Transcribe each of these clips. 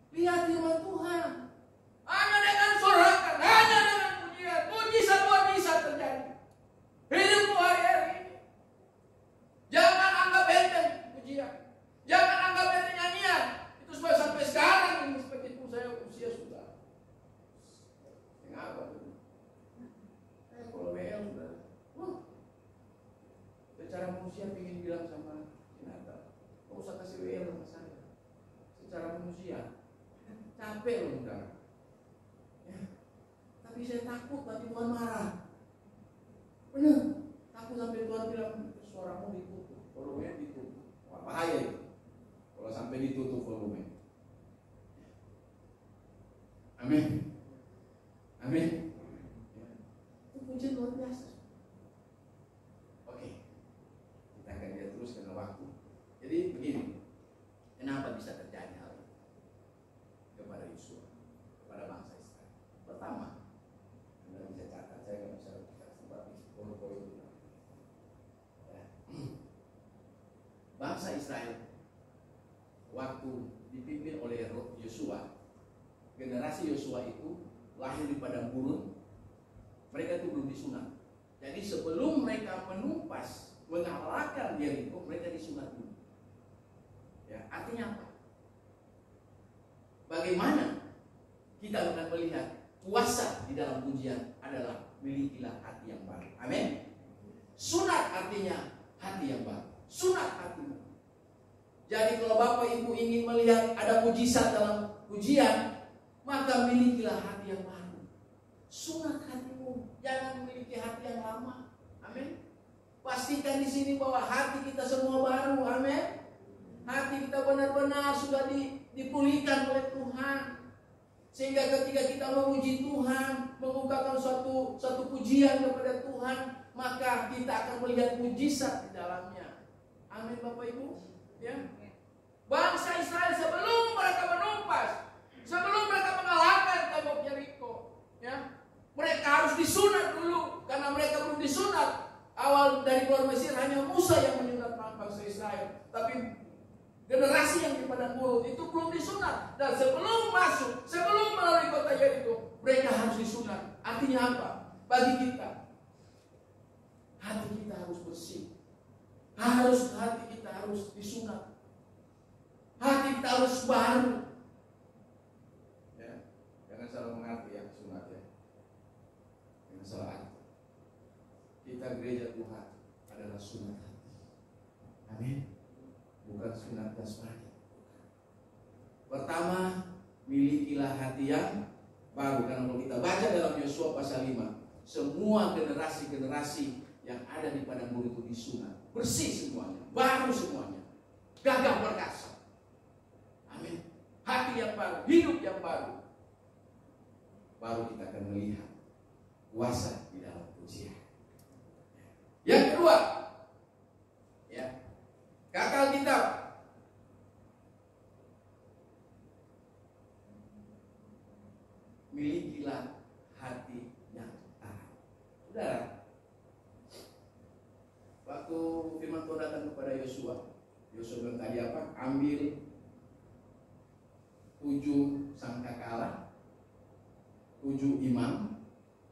Lihat firman Tuhan. Hanya dengan sorakan, hanya dengan pujian, mujizat luar biasa terjadi. Hidupmu hari-hari ini. Jangan anggap enteng pujian. Jangan anggap enteng nyanyian. Itu sebab sampai sekarang ini seperti itu saya usia sudah. Mengapa itu? Kalau WL sudah. Secara manusia ingin bilang sama Sinata, nggak usah kasih WL sama saya. Secara manusia capek loh enggak. Ya. Tapi saya takut nanti Tuhan marah. Benar. Takut sampai Tuhan bilang suaramu ditutup, volumenya ditutup. Wah, bahaya itu. Kalau sampai ditutup volume. Amin. Amin. Ya. Itu pujian luar biasa. Oke. Kita akan lihat terus karena waktu. Jadi begini. Kenapa bisa terjadi hal ini kepada Yosua, kepada bangsa Israel? Pertama, Anda bisa catat, saya nggak bisa bicara sempat di poin-poin itu. Ya. Bangsa Israel waktu dipimpin oleh Yosua, generasi Yosua itu lahir di padang gurun, mereka itu belum disunat. Jadi sebelum mereka menumpas, mengalahkan Yeriko, mereka disunat dulu. Ya, artinya apa? Bagaimana kita akan melihat kuasa di dalam pujian adalah milikilah hati yang baru. Amin. Sunat artinya hati yang baru. Sunat hatimu. Jadi kalau Bapak Ibu ingin melihat ada mujizat dalam pujian, maka milikilah hati yang baru. Sunat hatimu, jangan memiliki hati yang lama. Amin. Pastikan di sini bahwa hati kita semua baru. Amin. Hati kita benar-benar sudah dipulihkan oleh Tuhan. Sehingga ketika kita memuji Tuhan, mengungkapkan suatu pujian kepada Tuhan, maka kita akan melihat mujizat di dalamnya. Amin Bapak Ibu. Ya. Bangsa Israel sebelum mereka menumpas, sebelum mereka mengalahkan tembok Yeriko, ya, mereka harus disunat dulu. Karena mereka belum disunat. Awal dari keluar Mesir hanya Musa yang menyunat bangsa Israel. Tapi generasi yang di padang gurun itu belum disunat. Dan sebelum masuk, sebelum melalui kota Yeriko, mereka harus disunat. Artinya apa? Bagi kita, hati kita harus bersih. Hati kita harus disunat. Hati kita harus baru. Ya, jangan salah mengerti ya sunat ya. Jangan salah arti. Kita gereja Tuhan adalah sunat hati. Amin. Bukan sunat jasmani. Pertama, milikilah hati yang baru. Karena kalau kita baca dalam Yosua pasal 5, semua generasi-generasi yang ada di padang gurun itu disunat. Bersih semuanya, baru semuanya, gagah perkasa. Amin. Hati yang baru, hidup yang baru. Baru kita akan melihat kuasa di dalam pujian. Yang kedua, ya, kakal kitab. Milikilah hati yang taat. Saudara, waktu firman Tuhan datang kepada Yosua bilang tadi apa? Ambil 7 sangkakala, 7 imam,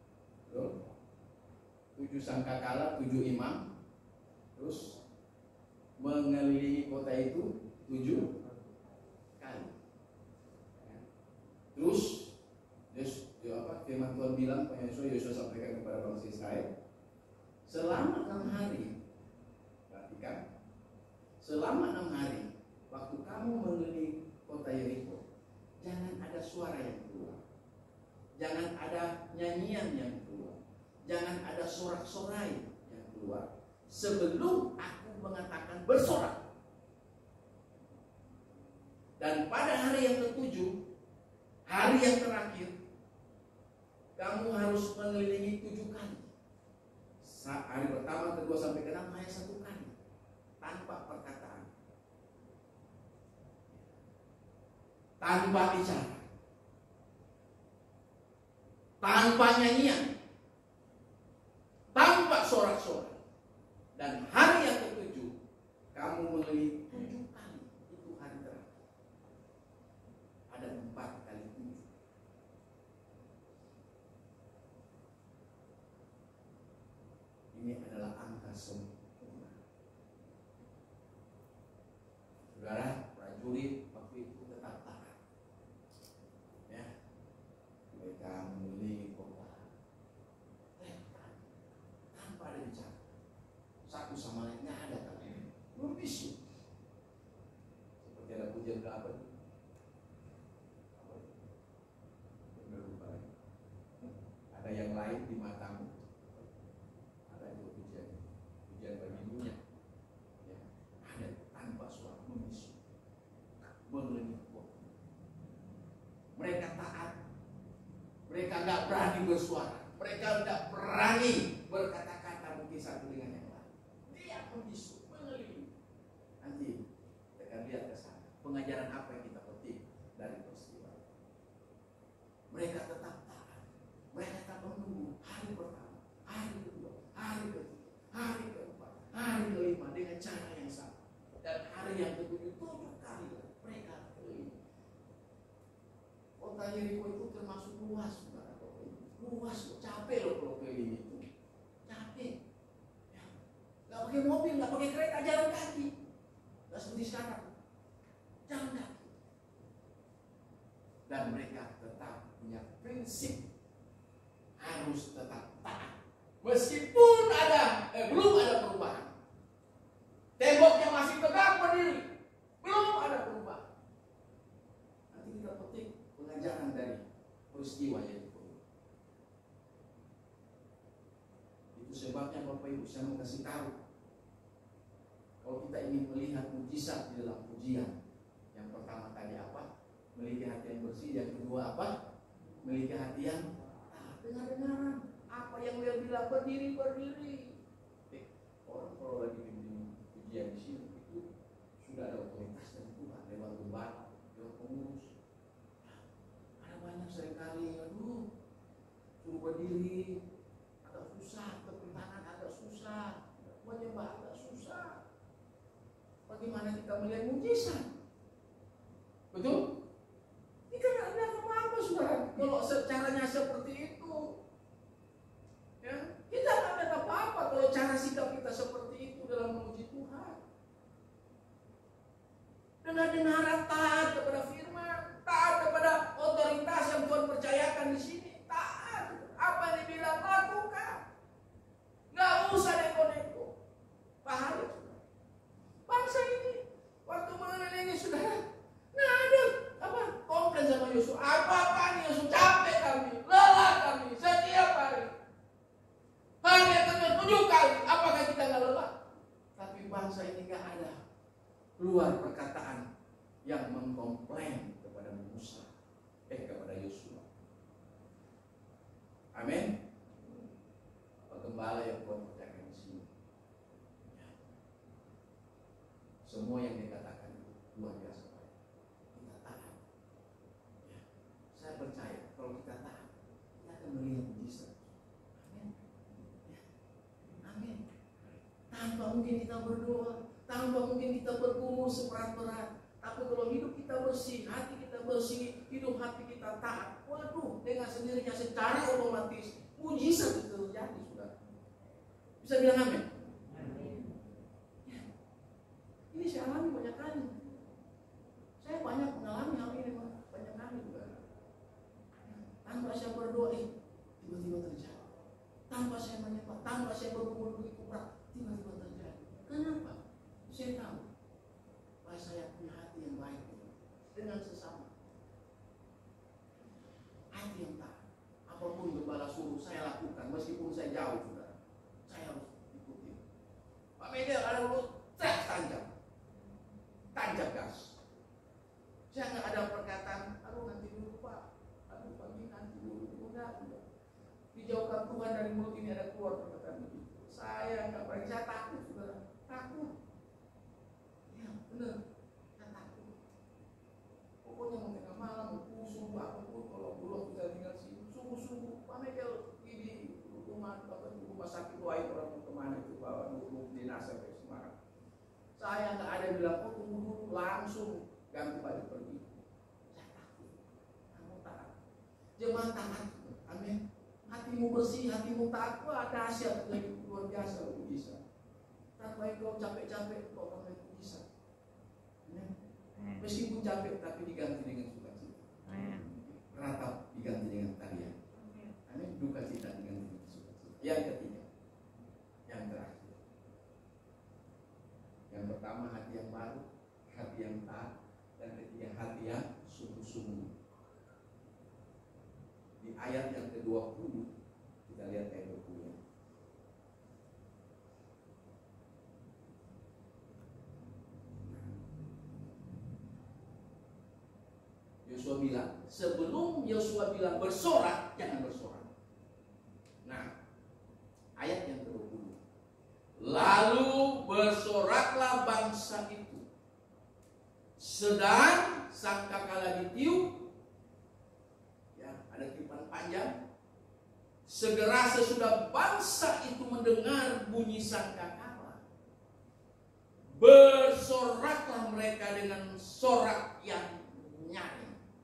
7 sangkakala, 7 imam, terus mengelilingi kota itu 7 kali. Terus firman Tuhan bilang, Yosua sampaikan kepada bangsa Israel, selama 6 hari, perhatikan, selama 6 hari, waktu kamu mengelilingi kota Yeriko, jangan ada suara yang keluar, jangan ada nyanyian yang keluar, jangan ada sorak-sorai yang keluar, sebelum aku mengatakan bersorak. Dan pada hari yang ke-7, hari yang terakhir, kamu harus mengelilingi 7 kali. Hari pertama, kedua sampai ke-6 hanya 1 kali, tanpa perkataan, tanpa bicara, tanpa nyanyian, tanpa sorak-sorai. Dan hari yang ke-7 kamu mengelilingi 7 kali. Itu hari terakhir. Ada 4 sempurna. Saudara, prajurit waktu itu tetap taat. Ya, mereka mengelilingi kota tanpa ada bicara. Satu sama lain nggak ada kata berbisu. Seperti ada pujian ke apa? Ada yang lain di matamu, ada juga pujian bagi dunia, ya. Ada tanpa suara membisu, mengelilingi kota. Mereka taat, mereka nggak berani bersuara, mereka nggak berani berkata-kata mungkin satu dengan yang lain. Dia membisu, mengelilingi. Nanti kita akan lihat ke sana. Pengajaran apa yang kita petik dari peristiwa? Mereka tetap taat. Mereka tetap menunggu hari pertama, hari kedua, hari ketiga, hari keempat, hari kelima dengan cara yang sama. Dan hari yang ketujuh 7 kali mereka keliling. Kota Yeriko itu termasuk luas, saudara. Luas, capek loh kalau keliling itu. Capek. Ya. Gak pakai mobil, gak pakai kereta, jalan kaki. Gak seperti sekarang. Jalan kaki. Dan mereka tetap punya prinsip harus tetap taat. Meskipun belum ada perubahan. Temboknya masih tegak berdiri. Belum ada perubahan. Nanti kita petik pengajaran dari peristiwa itu. Itu sebabnya Bapak Ibu saya mau kasih tahu. Kalau kita ingin melihat mujizat di dalam pujian, yang pertama tadi apa? Memiliki hati yang bersih. Yang kedua apa? Memiliki hati yang dengar-dengaran. Apa yang dia bilang, berdiri. Orang kalau lagi bimbing pujian di sini itu sudah ada otoritas dari Tuhan lewat gembala, lewat pengurus. Ada banyak seringkali, suruh berdiri agak susah, tepuk tangan agak susah, menyembah agak susah. Bagaimana kita melihat mujizat? Betul? Ini kan tidak ada apa-apa, saudara. Kalau caranya seperti itu, ya, kita tidak ada apa-apa kalau cara sikap kita seperti itu dalam memuji Tuhan. Dengar-dengaran, taat kepada firman, taat kepada otoritas yang Tuhan percayakan di sini, taat. Apa yang dibilang lakukan. Nggak usah neko-neko. Paham? Bangsa ini waktu mengelilingi saudara, nggak ada komplain sama Yosua. Apa Yosua, capek kami, lelah kami setiap hari. Hari yang ke-7 kali, apakah kita nggak lelah? Tapi bangsa ini nggak ada keluar perkataan yang mengkomplain kepada Musa, kepada Yosua. Amin. Gembala yang Tuhan percayakan di sini. Semua yang dikatakan itu luar biasa. Kita taat. Ya. Saya percaya kalau kita taat, kita akan melihat mujizat. Amin. Ya. Amin. Tanpa mungkin kita berdoa, tanpa mungkin kita bergumul seberat-berat, tapi kalau hidup kita bersih, hati kita bersih, hidup hati kita taat, waduh, dengan sendirinya secara otomatis mujizat itu terjadi, saudara. Bisa bilang amin? Ini saya alami banyak kali. Saya banyak mengalami hal ini, banyak kali juga. Tanpa saya berdoa, tiba-tiba terjadi. Tanpa saya menyembah, tanpa saya bergumul begitu berat, tiba-tiba terjadi. Kenapa? Saya tahu bahwa saya punya hati yang baik dengan sesama. Hati yang taat. Apapun gembala suruh saya lakukan, meskipun saya jauh sudah, saya harus ikuti. Pak Miguel ada urut, saya tancap gas. Saya nggak ada perkataan, nanti dulu Pak, pagi nanti dulu, enggak. Dijauhkan Tuhan dari mulut ini ada keluar perkataan begitu. Saya nggak berani, saya takut, saudara, takut. Ya benar, saya takut. Pokoknya mau tengah malam, subuh apapun, kalau bulog kita tinggal sini, subuh Pak Miguel di rumah sakit doain orang kemana itu bawa dulu dinasar ke Semarang. Saya nggak ada bilang, tunggu dulu, langsung ganti baju pergi. Saya takut. Kamu taat. Jemaat taat. Amin. Hatimu bersih, hatimu taat. Wah, dahsyat, luar biasa, bisa. Tak baik kau capek-capek, kau akan baik bisa. Meskipun capek, tapi diganti dengan sukacita. Ratap diganti dengan tarian. Amin. Duka cita diganti dengan sukacita. Yang ketiga, yang terakhir. Yang pertama hati yang baru, hati yang taat. Yang ketiga hati yang sungguh-sungguh. Di ayat yang ke-20, kita lihat ayat 20. Yosua bilang, sebelum Yosua bilang bersorak, jangan bersorak. Nah, ayat yang ke-20. Lalu bersoraklah bangsa itu, sedang sangkakala ditiup, ya, ada tiupan panjang. Segera sesudah bangsa itu mendengar bunyi sangkakala, bersoraklah mereka dengan sorak yang nyaring.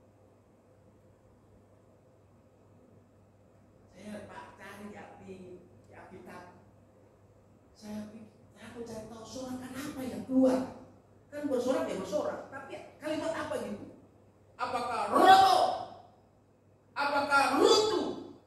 Saya cari di Alkitab. Saya cari tahu sorakan apa yang keluar. Kan bersorak ya bersorak, tapi kalimat apa gitu? Apakah robo? Apakah runtuh?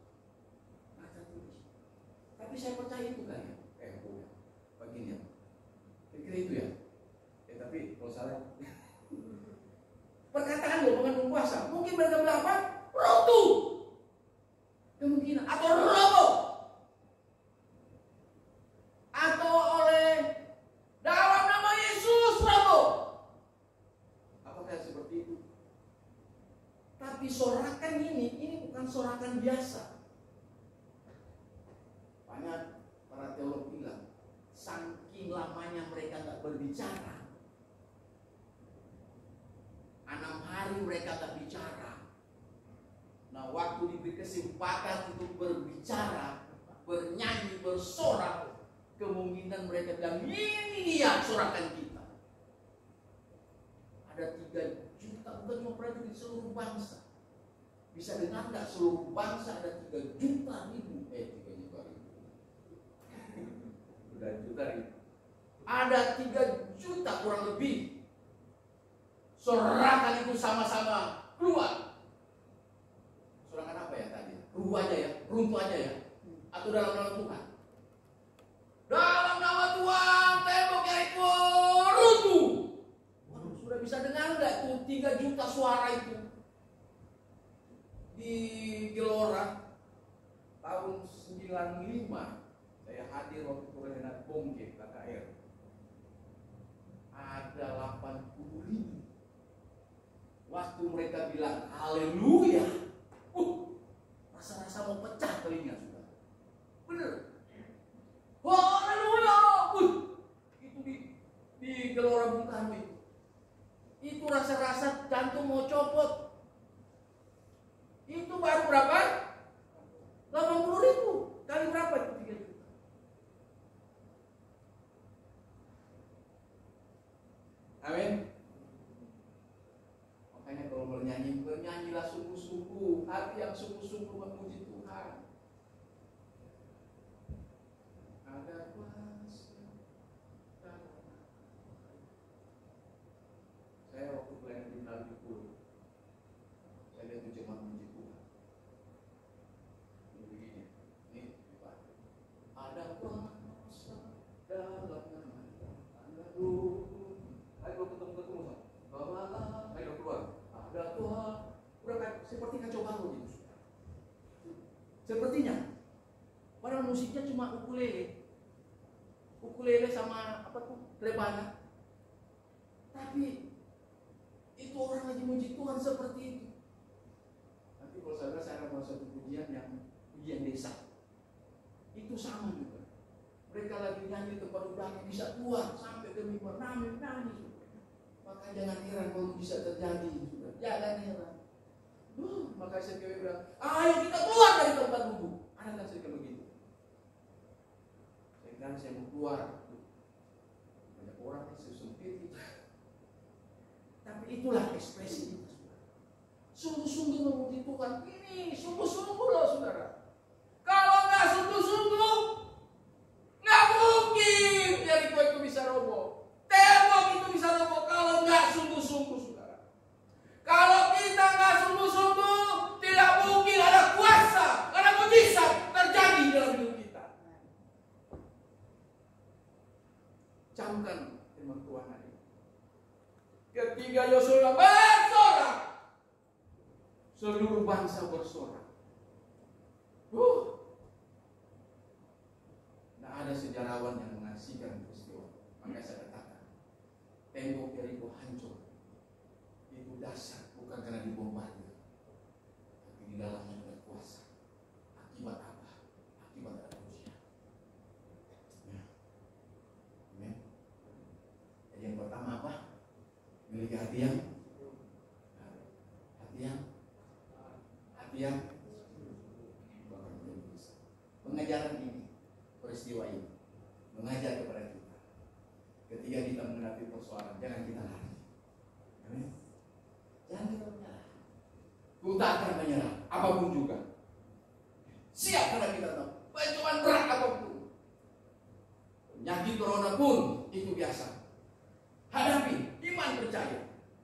Tapi saya percaya itu kan ya. Begini ya. Pikir itu ya. Tapi kalau salah. Perkataan loh mengandung kuasa. Mungkin mereka bilang apa? Runtuh. Kemungkinan atau robo. Atau oleh dalam nama Yesus robo. Apakah seperti itu? Tapi sorakan ini bukan sorakan biasa. Banyak para teolog bilang, saking lamanya mereka tak berbicara, 6 hari mereka tak bicara. Nah, waktu diberi kesempatan untuk berbicara, bernyanyi, bersorak, kemungkinan mereka bilang, ini dia sorakan kita. Ada 3 juta, bukan cuma prajurit, seluruh bangsa. Bisa dengar nggak seluruh bangsa ada 3 juta ribu? 3 juta ribu. Udah juta ribu. Ada 3 juta kurang lebih. Sorakan itu sama-sama keluar. Sorakan apa ya tadi? Runtuh aja ya, runtuh aja ya. Atau dalam nama Tuhan. Dalam nama Tuhan, tembok Yeriko runtuh. Waduh, sudah bisa dengar nggak tuh 3 juta suara itu? Di Gelora tahun 95 saya hadir waktu Renat Bongke KKR. Ada 80.000. Waktu mereka bilang haleluya, rasa-rasa mau pecah telinga sudah. Bener. Haleluya. Itu di Gelora Bung Karno itu rasa-rasa jantung mau copot. Itu baru berapa? 80.000. Kali berapa itu 3 juta? Amin. Makanya kalau bernyanyi, bernyanyilah sungguh-sungguh, hati yang sungguh-sungguh memuji Tuhan. Ada kuasa. Saya waktu pelayanan di Nalipur, saya lihat itu jemaat memuji Tuhan. Ini begini, ini Pak. Ada kuasa dalam nama. Ayo ketemu bawalah, ayo keluar. Ada Tuhan. Udah kan seperti kacau balau gitu. Sepertinya. Padahal musiknya cuma ukulele. Ukulele sama apa tuh? Rebana. Tapi itu orang lagi muji Tuhan seperti itu. Nanti kalau saya akan buat satu pujian yang pujian desa. Itu sama juga. Mereka lagi nyanyi tempat udahnya bisa keluar sampai ke mimbar nangis. Maka jangan heran kalau bisa terjadi. Jangan heran. Maka saya bilang, ayo kita keluar dari tempat duduk. Ada nggak saya begitu? Saya mau keluar. Banyak orang yang sempit itu. Tapi itulah ekspresi kita. Sungguh-sungguh memuji Tuhan. Ini sungguh-sungguh loh saudara. Kalau nggak sungguh-sungguh, nggak mungkin dari ketiga Yosua bersorak. Seluruh bangsa bersorak. Nah, ada sejarawan yang mengaksikan peristiwa. Maka saya katakan, tembok Yeriko hancur. Itu dasar, bukan karena dibombardir, tapi di dalamnya ada kuasa. Akibat apa? Akibat ada ujian. Ya. Amen. Jadi yang pertama apa? Memiliki hati yang pengajaran ini, peristiwa ini mengajar kepada kita. Ketika kita menghadapi persoalan, jangan kita lari. Amin. Jangan kita menyerah. Kita akan menyerah, apapun juga. Siap karena kita tahu pencobaan berat apapun. Penyakit corona pun itu biasa. Hadapi, iman percaya.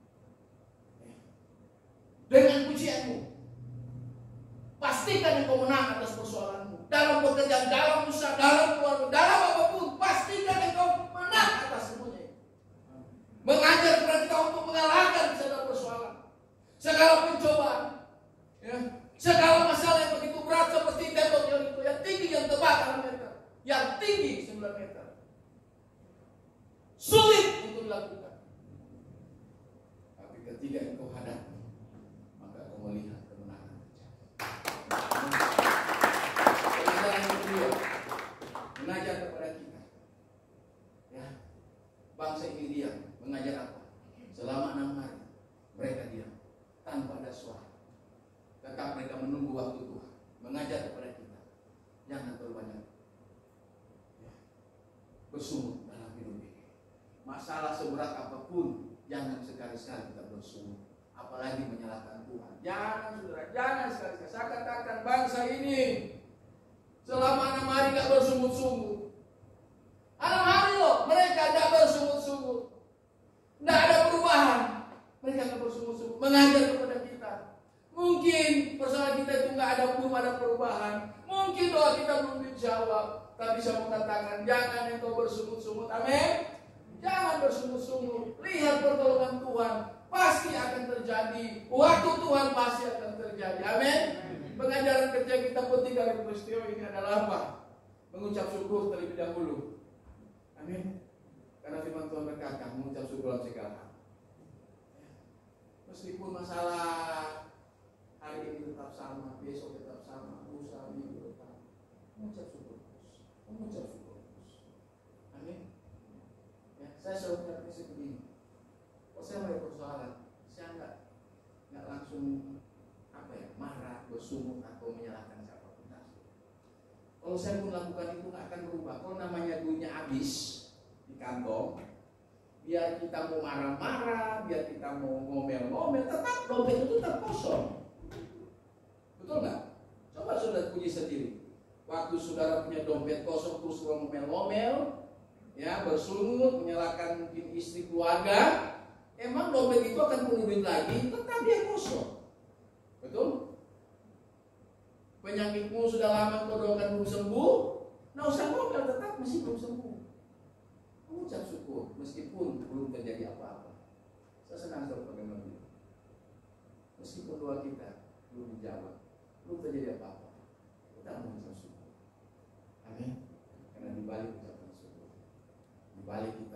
Dengan pujianmu, pastikan engkau menang atas persoalanmu. Dalam pekerjaan, dalam usaha, dalam keluarga, dalam apapun, pastikan engkau menang atas semuanya. Mengajar kepada kita untuk mengalahkan segala persoalan, segala pencobaan, ya, segala masalah yang begitu berat seperti tembok Yeriko yang tinggi, yang tebal 6 meter, yang tinggi 9 meter. Sulit untuk dilakukan. Tapi ketika engkau hadapi, maka engkau melihat kemenangan terjadi. Pengajaran yang kedua, mengajar kepada kita. Ya, bangsa ini diam. Mengajar apa? Selama 6 hari mereka diam tanpa ada suara. Tetap mereka menunggu waktu Tuhan. Mengajar kepada kita, jangan terlalu banyak bersungut dalam hidup ini. Masalah seberat apapun, jangan sekali-sekali kita bersungut, apalagi menyalahkan Tuhan. Jangan, saudara, jangan sekali-sekali. Saya katakan bangsa ini selama 6 hari gak bersungut-sungut. 6 hari loh, mereka gak bersungut-sungut. Gak ada perubahan. Mereka gak bersungut-sungut. Mengajar kepada kita. Mungkin persoalan kita itu belum ada perubahan. Mungkin doa kita belum dijawab. Tapi saya mau katakan, jangan engkau bersungut-sungut. Amin. Jangan bersungut-sungut. Lihat pertolongan Tuhan. Pasti akan terjadi. Waktu Tuhan pasti akan terjadi. Amin. Pengajaran kerja kita penting dari peristiwa ini adalah apa? Mengucap syukur terlebih dahulu. Amin. Karena firman Tuhan berkata, mengucap syukur dalam segala hal. Meskipun masalah hari ini tetap sama, besok tetap sama, lusa minggu depan, mengucap syukur terus. Mengucap syukur terus. Amin. Ya, saya selalu punya prinsip begini. Kalau saya ada persoalan, saya nggak langsung marah, bersungut atau menyalahkan siapapun. Kalau saya pun lakukan itu nggak akan berubah. Kalau namanya duitnya habis di kantong, biar kita mau marah-marah, biar kita mau ngomel-ngomel, tetap dompet itu tetap kosong. Betul nggak? Coba saudara puji sendiri. Waktu saudara punya dompet kosong terus ngomel-ngomel, ya bersungut, menyalahkan mungkin istri keluarga, emang dompet itu akan penuh duit lagi, tetap dia kosong. Betul? Penyakitmu sudah lama kau doakan belum sembuh, nah usah ngomel, tetap masih belum sembuh. Mengucap syukur meskipun belum terjadi apa-apa. Saya senang kalau bagaimana itu. Meskipun doa kita belum dijawab, belum terjadi apa-apa, kita mengucap syukur. Amin. Karena dibalik ucapan syukur, dibalik kita